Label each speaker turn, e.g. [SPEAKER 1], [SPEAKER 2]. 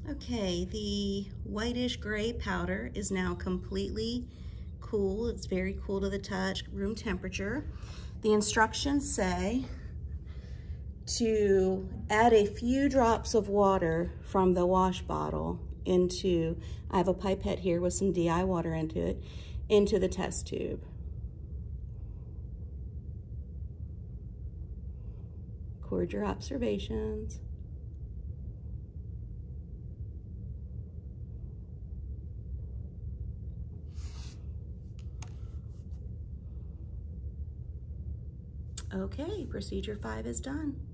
[SPEAKER 1] Okay, the whitish gray powder is now completely cool. It's very cool to the touch, room temperature. The instructions say to add a few drops of water from the wash bottle into, I have a pipette here with some DI water into the test tube. Record your observations. Okay, procedure 5 is done.